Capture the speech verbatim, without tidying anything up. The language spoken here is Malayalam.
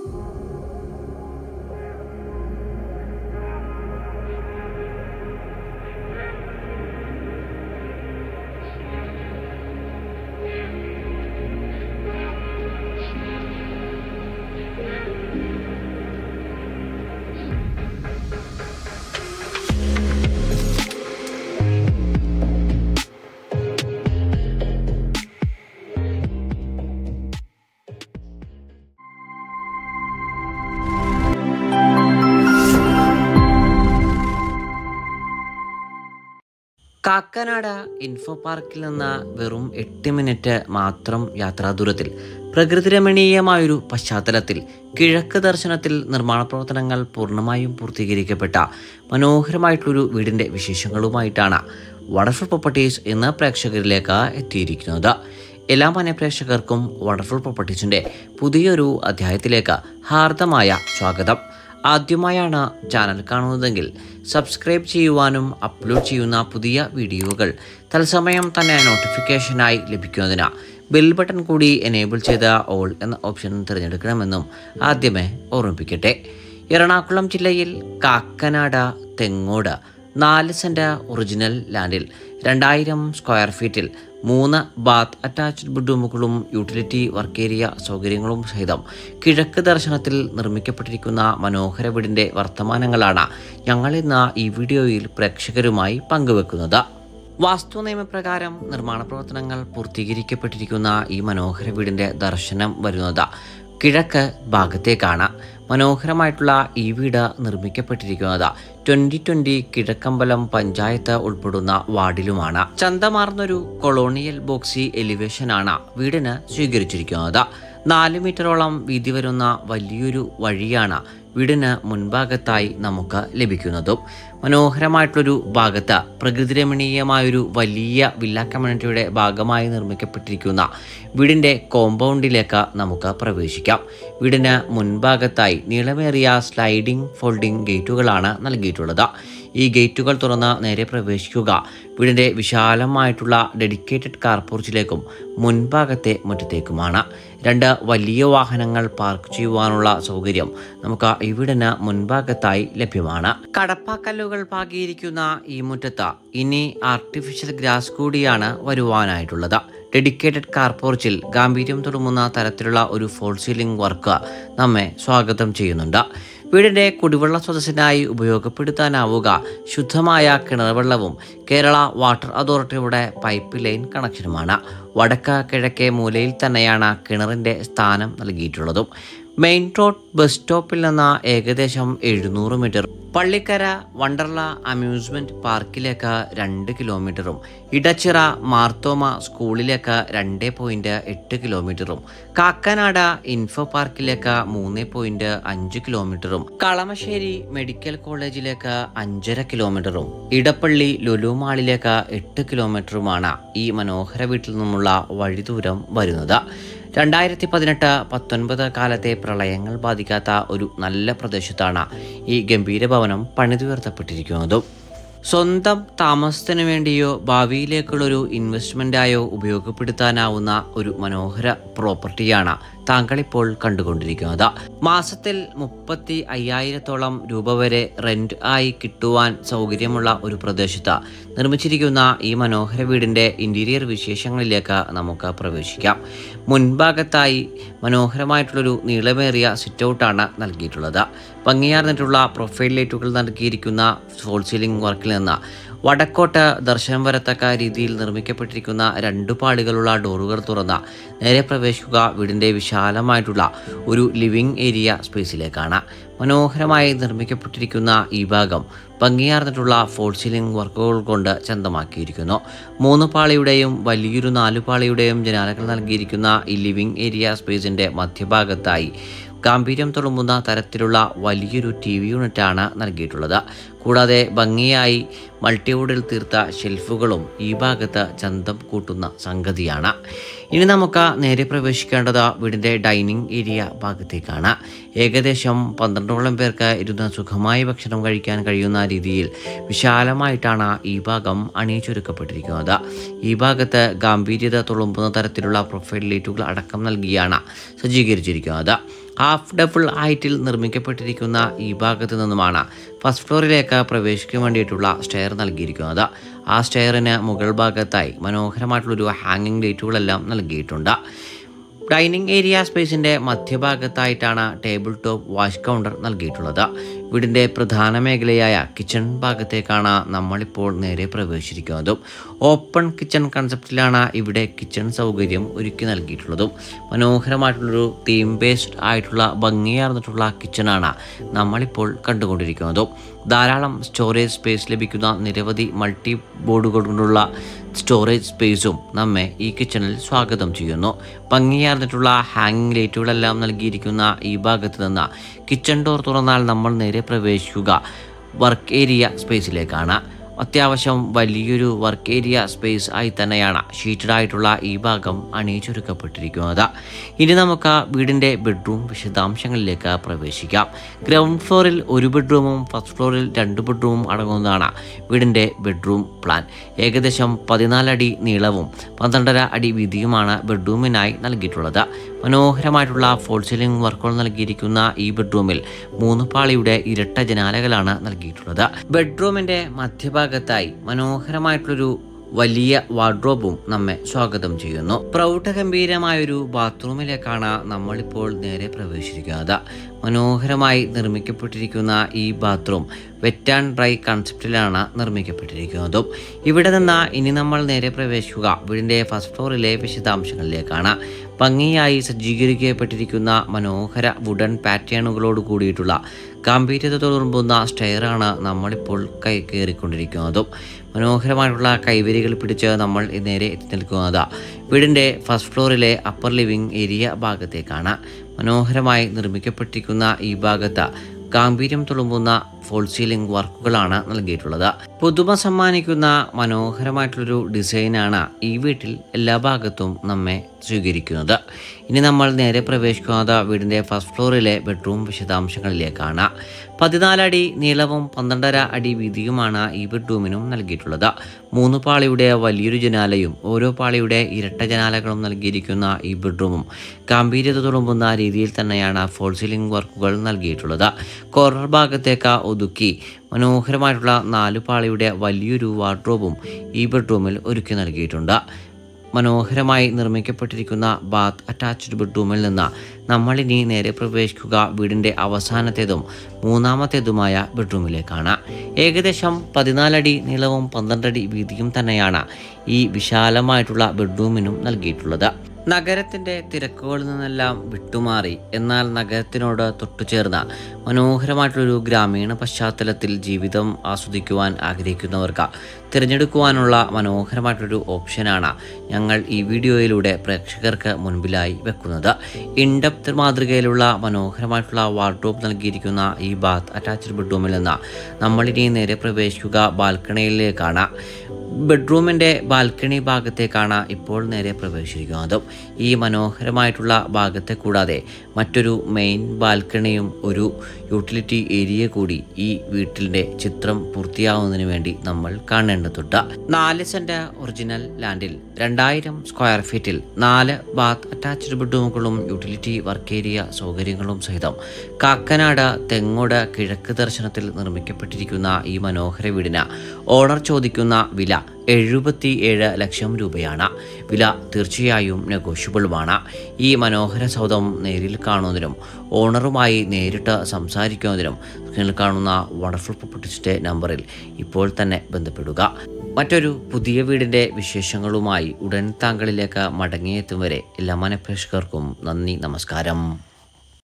കാക്കനാട് ഇൻഫോ പാർക്കിൽ നിന്ന് വെറും എട്ട് മിനിറ്റ് മാത്രം യാത്രാദൂരത്തിൽ പ്രകൃതിരമണീയമായൊരു പശ്ചാത്തലത്തിൽ കിഴക്ക് ദർശനത്തിൽ നിർമ്മാണ പ്രവർത്തനങ്ങൾ പൂർണ്ണമായും പൂർത്തീകരിക്കപ്പെട്ട മനോഹരമായിട്ടുള്ളൊരു വീടിൻ്റെ വിശേഷങ്ങളുമായിട്ടാണ് വണ്ടർഫുൾ പ്രോപ്പർട്ടീസ് എന്ന പ്രേക്ഷകരിലേക്ക് എത്തിയിരിക്കുന്നത്. എല്ലാ മനഃപ്രേക്ഷകർക്കും വണ്ടർഫുൾ പ്രോപ്പർട്ടീസിൻ്റെ പുതിയൊരു അധ്യായത്തിലേക്ക് ഹാർദമായ സ്വാഗതം. ആദ്യമായാണ് ചാനൽ കാണുന്നതെങ്കിൽ സബ്സ്ക്രൈബ് ചെയ്യുവാനും അപ്ലോഡ് ചെയ്യുന്ന പുതിയ വീഡിയോകൾ തത്സമയം തന്നെ നോട്ടിഫിക്കേഷനായി ലഭിക്കുന്നതിന് ബെൽ ബട്ടൺ കൂടി എനേബിൾ ചെയ്ത ഓൾ എന്ന ഓപ്ഷൻ തിരഞ്ഞെടുക്കണമെന്നും ആദ്യമേ ഓർമ്മിപ്പിക്കട്ടെ. എറണാകുളം ജില്ലയിൽ കാക്കനാട് തെങ്ങോട് നാല് സെൻറ്റ് ഒറിജിനൽ ലാൻഡിൽ രണ്ടായിരം സ്ക്വയർ ഫീറ്റിൽ മൂന്ന് ബാത്ത് അറ്റാച്ച്ഡ് ബെഡ്റൂമുകളും യൂട്ടിലിറ്റി വർക്ക് ഏരിയ സൗകര്യങ്ങളും സഹിതം കിഴക്ക് ദർശനത്തിൽ നിർമ്മിക്കപ്പെട്ടിരിക്കുന്ന മനോഹര വീടിൻ്റെ വർത്തമാനങ്ങളാണ് ഞങ്ങളിന്ന് ഈ വീഡിയോയിൽ പ്രേക്ഷകരുമായി പങ്കുവെക്കുന്നത്. വാസ്തു നിയമപ്രകാരം നിർമ്മാണ പ്രവർത്തനങ്ങൾ പൂർത്തീകരിക്കപ്പെട്ടിരിക്കുന്ന ഈ മനോഹര വീടിൻ്റെ ദർശനം വരുന്നത് കിഴക്ക് ഭാഗത്തേക്കാണ്. മനോഹരമായിട്ടുള്ള ഈ വീട് നിർമ്മിക്കപ്പെട്ടിരിക്കുന്നത് ട്വൻ്റി ട്വൻ്റി കിഴക്കമ്പലം പഞ്ചായത്ത് ഉൾപ്പെടുന്ന വാർഡിലുമാണ്. ചന്തമാർന്നൊരു കൊളോണിയൽ ബോക്സി എലിവേഷനാണ് വീടിന് സ്വീകരിച്ചിരിക്കുന്നത്. നാല് മീറ്ററോളം വീതി വരുന്ന വലിയൊരു വഴിയാണ് വീടിന് മുൻഭാഗത്തായി നമുക്ക് ലഭിക്കുന്നതും. മനോഹരമായിട്ടുള്ളൊരു ഭാഗത്ത് പ്രകൃതിരമണീയമായൊരു വലിയ വില്ല കമ്മ്യൂണിറ്റിയുടെ ഭാഗമായി നിർമ്മിക്കപ്പെട്ടിരിക്കുന്ന വീടിൻ്റെ കോമ്പൗണ്ടിലേക്ക് നമുക്ക് പ്രവേശിക്കാം. വീടിന് മുൻഭാഗത്തായി നീളമേറിയ സ്ലൈഡിംഗ് ഫോൾഡിംഗ് ഗേറ്റുകളാണ് നൽകിയിട്ടുള്ളത്. ഈ ഗേറ്റുകൾ തുറന്ന് നേരെ പ്രവേശിക്കുക വീടിൻ്റെ വിശാലമായിട്ടുള്ള ഡെഡിക്കേറ്റഡ് കാർ പോർച്ചിലേക്കും മുൻഭാഗത്തെ മുറ്റത്തേക്കുമാണ്. രണ്ട് വലിയ വാഹനങ്ങൾ പാർക്ക് ചെയ്യുവാനുള്ള സൗകര്യം നമുക്ക് ഈ വീടിന് മുൻഭാഗത്തായി ലഭ്യമാണ്. കടപ്പാക്കല്ലുകൾ പാകിയിരിക്കുന്ന ഈ മുറ്റത്ത് ഇനി ആർട്ടിഫിഷ്യൽ ഗ്രാസ് കൂടിയാണ് വരുവാനായിട്ടുള്ളത്. ഡെഡിക്കേറ്റഡ് കാർ പോർച്ചിൽ ഗാംഭീര്യം തുടങ്ങുന്ന തരത്തിലുള്ള ഒരു ഫോൾ സീലിംഗ് വർക്ക് നമ്മെ സ്വാഗതം ചെയ്യുന്നുണ്ട്. വീടിൻ്റെ കുടിവെള്ള സ്രോതസ്സിനായി ഉപയോഗപ്പെടുത്താനാവുക ശുദ്ധമായ കിണർവെള്ളവും കേരള വാട്ടർ അതോറിറ്റിയുടെ പൈപ്പ് ലൈൻ കണക്ഷനുമാണ്. വടക്ക് കിഴക്കേ മൂലയിൽ തന്നെയാണ് കിണറിൻ്റെ സ്ഥാനം നൽകിയിട്ടുള്ളതും. മെയിൻ റോഡ് ബസ് സ്റ്റോപ്പിൽ നിന്ന് ഏകദേശം എഴുന്നൂറ് മീറ്റർ, പള്ളിക്കര വണ്ടർല അമ്യൂസ്മെൻറ്റ് പാർക്കിലേക്ക് രണ്ട് കിലോമീറ്ററും ഇടച്ചിറ മാർത്തോമ സ്കൂളിലേക്ക് രണ്ട് പോയിൻറ്റ് എട്ട് കിലോമീറ്ററും കാക്കനാട് ഇൻഫോ പാർക്കിലേക്ക് മൂന്ന് പോയിൻറ്റ് അഞ്ച് കിലോമീറ്ററും കളമശ്ശേരി മെഡിക്കൽ കോളേജിലേക്ക് അഞ്ചര കിലോമീറ്ററും ഇടപ്പള്ളി ലുലു മാളിലേക്ക് എട്ട് കിലോമീറ്ററുമാണ് ഈ മനോഹര വീട്ടിൽ നിന്നുമുള്ള വഴിദൂരം വരുന്നത്. രണ്ടായിരത്തി പതിനെട്ട് പത്തൊൻപത് കാലത്തെ പ്രളയങ്ങൾ ബാധിക്കാത്ത ഒരു നല്ല പ്രദേശത്താണ് ഈ ഗംഭീര ഭവനം പണിതുയർത്തപ്പെട്ടിരിക്കുന്നതും. സ്വന്തം താമസത്തിന് വേണ്ടിയോ ഭാവിയിലേക്കുള്ളൊരു ഇൻവെസ്റ്റ്മെൻറ്റായോ ഉപയോഗപ്പെടുത്താനാവുന്ന ഒരു മനോഹര പ്രോപ്പർട്ടിയാണ് താങ്കളിപ്പോൾ കണ്ടുകൊണ്ടിരിക്കുന്നത്. മാസത്തിൽ മുപ്പത്തി അയ്യായിരത്തോളം രൂപ വരെ റെന്റ് ആയി കിട്ടുവാൻ സൗകര്യമുള്ള ഒരു പ്രദേശത്ത് നിർമ്മിച്ചിരിക്കുന്ന ഈ മനോഹര വീടിൻ്റെ ഇൻറ്റീരിയർ വിശേഷങ്ങളിലേക്ക് നമുക്ക് പ്രവേശിക്കാം. മുൻഭാഗത്തായി മനോഹരമായിട്ടുള്ളൊരു നീളമേറിയ സിറ്റ് ഔട്ടാണ് നൽകിയിട്ടുള്ളത്. ഭംഗിയാർന്നിട്ടുള്ള പ്രൊഫൈൽ ലൈറ്റുകൾ നൽകിയിരിക്കുന്ന ഫോൾ സീലിംഗ് വർക്കിൽ നിന്ന് വടക്കോട്ട് ദർശനം വരത്തക്ക രീതിയിൽ നിർമ്മിക്കപ്പെട്ടിരിക്കുന്ന രണ്ടു പാളികളുള്ള ഡോറുകൾ തുറന്ന നേരെ പ്രവേശിക്കുക വീടിൻ്റെ വിശാലമായിട്ടുള്ള ഒരു ലിവിംഗ് ഏരിയ സ്പേസിലേക്കാണ്. മനോഹരമായി നിർമ്മിക്കപ്പെട്ടിരിക്കുന്ന ഈ ഭാഗം ഭംഗിയാർന്നിട്ടുള്ള ഫോൾ സീലിംഗ് വർക്കുകൾ കൊണ്ട് ചന്തമാക്കിയിരിക്കുന്നു. മൂന്ന് പാളിയുടെയും വലിയൊരു നാലു പാളിയുടെയും ജനാലകൾ നൽകിയിരിക്കുന്ന ഈ ലിവിംഗ് ഏരിയ സ്പേസിൻ്റെ മധ്യഭാഗത്തായി ഗാംഭീര്യം തുളുമ്പുന്ന തരത്തിലുള്ള വലിയൊരു ടി വി യൂണിറ്റാണ് നൽകിയിട്ടുള്ളത്. കൂടാതെ ഭംഗിയായി മൾട്ടിവുഡിൽ തീർത്ത ഷെൽഫുകളും ഈ ഭാഗത്ത് ചന്തം കൂട്ടുന്ന സംഗതിയാണ്. ഇനി നമുക്ക് നേരെ പ്രവേശിക്കേണ്ടത് വീടിൻ്റെ ഡൈനിങ് ഏരിയ ഭാഗത്തേക്കാണ്. ഏകദേശം പന്ത്രണ്ടോളം പേർക്ക് ഇരുന്ന് സുഖമായി ഭക്ഷണം കഴിക്കാൻ കഴിയുന്ന രീതിയിൽ വിശാലമായിട്ടാണ് ഈ ഭാഗം അണിയിച്ചൊരുക്കപ്പെട്ടിരിക്കുന്നത്. ഈ ഭാഗത്ത് ഗാംഭീര്യത തുളുമ്പുന്ന തരത്തിലുള്ള പ്രൊഫൈൽ ലൈറ്റുകൾ അടക്കം നൽകിയാണ് സജ്ജീകരിച്ചിരിക്കുന്നത്. ഹാഫ് ഡബിൾ ഹൈറ്റിൽ നിർമ്മിക്കപ്പെട്ടിരിക്കുന്ന ഈ ഭാഗത്തു നിന്നുമാണ് ഫസ്റ്റ് ഫ്ലോറിലേക്ക് പ്രവേശിക്കാൻ വേണ്ടിയിട്ടുള്ള സ്റ്റെയർ നൽകിയിരിക്കുന്നത്. ആ സ്റ്റെയറിന് മുകൾ ഭാഗത്തായി മനോഹരമായിട്ടുള്ളൊരു ഹാങ്ങിങ് ലൈറ്റുകളെല്ലാം നൽകിയിട്ടുണ്ട്. ഡൈനിങ് ഏരിയ സ്പേസിൻ്റെ മധ്യഭാഗത്തായിട്ടാണ് ടേബിൾ ടോപ്പ് വാഷ് കൗണ്ടർ നൽകിയിട്ടുള്ളത്. വീടിൻ്റെ പ്രധാന മേഖലയായ കിച്ചൺ ഭാഗത്തേക്കാണ് നമ്മളിപ്പോൾ നേരെ പ്രവേശിച്ചിരിക്കുന്നതും. ഓപ്പൺ കിച്ചൺ കൺസെപ്റ്റിലാണ് ഇവിടെ കിച്ചൺ സൗകര്യം ഒരുക്കി നൽകിയിട്ടുള്ളതും. മനോഹരമായിട്ടുള്ളൊരു തീം ബേസ്ഡ് ആയിട്ടുള്ള ഭംഗിയാർന്നിട്ടുള്ള കിച്ചണാണ് നമ്മളിപ്പോൾ കണ്ടുകൊണ്ടിരിക്കുന്നതും. ധാരാളം സ്റ്റോറേജ് സ്പേസ് ലഭിക്കുന്ന നിരവധി മൾട്ടി ബോർഡുകൾ കൊണ്ടുള്ള സ്റ്റോറേജ് സ്പേസും നമ്മെ ഈ കിച്ചണിൽ സ്വാഗതം ചെയ്യുന്നു. ഭംഗിയാർന്നിട്ടുള്ള ഹാങ്ങിങ് ലൈറ്റുകളെല്ലാം നൽകിയിരിക്കുന്ന ഈ ഭാഗത്ത് നിന്ന് കിച്ചൺ ഡോർ തുറന്നാൽ നമ്മൾ നേരെ പ്രവേശിക്കുക വർക്ക് ഏരിയ സ്പേസിലേക്കാണ്. അത്യാവശ്യം വലിയൊരു വർക്ക് ഏരിയ സ്പേസ് ആയി തന്നെയാണ് ഷീറ്റഡ് ആയിട്ടുള്ള ഈ ഭാഗം അണിയിച്ചൊരുക്കപ്പെട്ടിരിക്കുന്നത്. ഇനി നമുക്ക് വീടിൻ്റെ ബെഡ്റൂം വിശദാംശങ്ങളിലേക്ക് പ്രവേശിക്കാം. ഗ്രൗണ്ട് ഫ്ലോറിൽ ഒരു ബെഡ്റൂമും ഫസ്റ്റ് ഫ്ലോറിൽ രണ്ട് ബെഡ്റൂമും അടങ്ങുന്നതാണ് വീടിൻ്റെ ബെഡ്റൂം പ്ലാൻ. ഏകദേശം പതിനാലടി നീളവും പന്ത്രണ്ടര അടി വീതിയുമാണ് ബെഡ്റൂമിനായി നൽകിയിട്ടുള്ളത്. മനോഹരമായിട്ടുള്ള ഫോൾ സീലിംഗ് വർക്കുകൾ നൽകിയിരിക്കുന്ന ഈ ബെഡ്റൂമിൽ മൂന്ന് പാളിയുടെ ഇരട്ട ജനാലകളാണ് നൽകിയിട്ടുള്ളത്. ബെഡ്റൂമിൻ്റെ മധ്യഭാഗത്തായി മനോഹരമായിട്ടുള്ളൊരു വലിയ വാർഡ്രോബും നമ്മെ സ്വാഗതം ചെയ്യുന്നു. പ്രൗഢഗംഭീരമായൊരു ബാത്റൂമിലേക്കാണ് നമ്മളിപ്പോൾ നേരെ പ്രവേശിച്ചിരിക്കുന്നത്. മനോഹരമായി നിർമ്മിക്കപ്പെട്ടിരിക്കുന്ന ഈ ബാത്റൂം വെറ്റ് ആൻഡ് ഡ്രൈ കൺസെപ്റ്റിലാണ് നിർമ്മിക്കപ്പെട്ടിരിക്കുന്നതും. ഇവിടെ നിന്ന് ഇനി നമ്മൾ നേരെ പ്രവേശിക്കുക വീടിൻ്റെ ഫസ്റ്റ് ഫ്ലോറിലെ വിശദാംശങ്ങളിലേക്കാണ്. ഭംഗിയായി സജ്ജീകരിക്കപ്പെട്ടിരിക്കുന്ന മനോഹര വുഡൻ പാറ്റേണുകളോട് കൂടിയിട്ടുള്ള ഗാംഭീര്യത്തോടുമ്പുന്ന സ്റ്റെയറാണ് നമ്മളിപ്പോൾ കൈ കയറിക്കൊണ്ടിരിക്കുന്നതും. മനോഹരമായിട്ടുള്ള കൈവരികൾ പിടിച്ച് നമ്മൾ നേരെ എത്തി നിൽക്കുന്നത് വീടിൻ്റെ ഫസ്റ്റ് ഫ്ലോറിലെ അപ്പർ ലിവിംഗ് ഏരിയ ഭാഗത്തേക്കാണ്. മനോഹരമായി നിർമ്മിക്കപ്പെട്ടിരിക്കുന്ന ഈ ഭാഗത്ത് ഗാംഭീര്യം തുളുമ്പുന്ന ഫോൾ സീലിംഗ് വർക്കുകളാണ് നൽകിയിട്ടുള്ളത്. പുതുമ സമ്മാനിക്കുന്ന മനോഹരമായിട്ടുള്ളൊരു ഡിസൈനാണ് ഈ വീട്ടിൽ എല്ലാ ഭാഗത്തും നമ്മെ സ്വീകരിക്കുന്നത്. ഇനി നമ്മൾ നേരെ പ്രവേശിക്കുന്നത് വീടിൻ്റെ ഫസ്റ്റ് ഫ്ലോറിലെ ബെഡ്റൂം വിശദാംശങ്ങളിലേക്കാണ്. പതിനാലടി നീളവും പന്ത്രണ്ടര അടി വീതിയുമാണ് ഈ ബെഡ്റൂമിനും നൽകിയിട്ടുള്ളത്. മൂന്ന് പാളിയുടെ വലിയൊരു ജനാലയും ഓരോ പാളിയുടെ ഇരട്ട ജനാലകളും നൽകിയിരിക്കുന്ന ഈ ബെഡ്റൂമും ഗാംഭീര്യത തുളുമ്പുന്ന രീതിയിൽ തന്നെയാണ് ഫോൾ സീലിംഗ് വർക്കുകൾ നൽകിയിട്ടുള്ളത്. കോർണർ ഭാഗത്തേക്ക് ഒതുക്കി മനോഹരമായിട്ടുള്ള നാലു പാളിയുടെ വലിയൊരു വാർഡ്രോബും ഈ ബെഡ്റൂമിൽ ഒരുക്കി നൽകിയിട്ടുണ്ട്. മനോഹരമായി നിർമ്മിക്കപ്പെട്ടിരിക്കുന്ന ബാത്ത് അറ്റാച്ച്ഡ് ബെഡ്റൂമിൽ നിന്ന് നമ്മളിനി നേരെ പ്രവേശിക്കുക വീടിൻ്റെ അവസാനത്തേതും മൂന്നാമത്തേതുമായ ബെഡ്റൂമിലേക്കാണ്. ഏകദേശം പതിനാലടി നീളവും പന്ത്രണ്ടടി വീതിയും തന്നെയാണ് ഈ വിശാലമായിട്ടുള്ള ബെഡ്റൂമിനും നൽകിയിട്ടുള്ളത്. നഗരത്തിൻ്റെ തിരക്കുകളിൽ നിന്നെല്ലാം വിട്ടുമാറി എന്നാൽ നഗരത്തിനോട് തൊട്ടുചേർന്ന മനോഹരമായിട്ടുള്ളൊരു ഗ്രാമീണ പശ്ചാത്തലത്തിൽ ജീവിതം ആസ്വദിക്കുവാൻ ആഗ്രഹിക്കുന്നവർക്ക് തിരഞ്ഞെടുക്കുവാനുള്ള മനോഹരമായിട്ടൊരു ഓപ്ഷനാണ് ഞങ്ങൾ ഈ വീഡിയോയിലൂടെ പ്രേക്ഷകർക്ക് മുൻപിലായി വെക്കുന്നത്. ഇൻഡെപ്ത് മാതൃകയിലുള്ള മനോഹരമായിട്ടുള്ള വാർഡ്രോബ് നൽകിയിരിക്കുന്ന ഈ ബാത്ത് അറ്റാച്ച്ഡ് ബെഡ്റൂമിൽ നിന്ന് നമ്മളിനി നേരെ പ്രവേശിക്കുക ബാൽക്കണിയിലേക്കാണ്. ബെഡ്റൂമിൻ്റെ ബാൽക്കണി ഭാഗത്തേക്കാണ് ഇപ്പോൾ നേരെ പ്രവേശിച്ചിരിക്കുന്നത്. ഈ മനോഹരമായിട്ടുള്ള ഭാഗത്തെ കൂടാതെ മറ്റൊരു മെയിൻ ബാൽക്കണിയും ഒരു യൂട്ടിലിറ്റി ഏരിയ കൂടി ഈ വീട്ടിൻ്റെ ചിത്രം പൂർത്തിയാവുന്നതിന് വേണ്ടി നമ്മൾ കാണേണ്ടതുണ്ട്. നാല് സെന്റ് ഒറിജിനൽ ലാൻഡിൽ രണ്ടായിരം സ്ക്വയർ ഫീറ്റിൽ നാല് ബാത്ത് അറ്റാച്ച്ഡ് ബെഡ്റൂമുകളും യൂട്ടിലിറ്റി വർക്ക് ഏരിയ സൗകര്യങ്ങളും സഹിതം കാക്കനാട് തെങ്ങോട് കിഴക്ക് ദർശനത്തിൽ നിർമ്മിക്കപ്പെട്ടിരിക്കുന്ന ഈ മനോഹര വീടിന് ഓണർ ചോദിക്കുന്ന വില എഴുപത്തി ഏഴ് ലക്ഷം രൂപയാണ്. വില തീർച്ചയായും നെഗോഷ്യബിളുമാണ്. ഈ മനോഹര സൗധം നേരിൽ കാണുന്നതിനും ഓണറുമായി നേരിട്ട് സംസാരിക്കുന്നതിനും സ്ക്രീനിൽ കാണുന്ന വണ്ടർഫുൾ പ്രോപ്പർട്ടീസിൻ്റെ നമ്പറിൽ ഇപ്പോൾ തന്നെ ബന്ധപ്പെടുക. മറ്റൊരു പുതിയ വീടിൻ്റെ വിശേഷങ്ങളുമായി ഉടൻ താങ്കളിലേക്ക് മടങ്ങിയെത്തും വരെ എല്ലാ മനഃപ്രേക്ഷകർക്കും നന്ദി, നമസ്കാരം.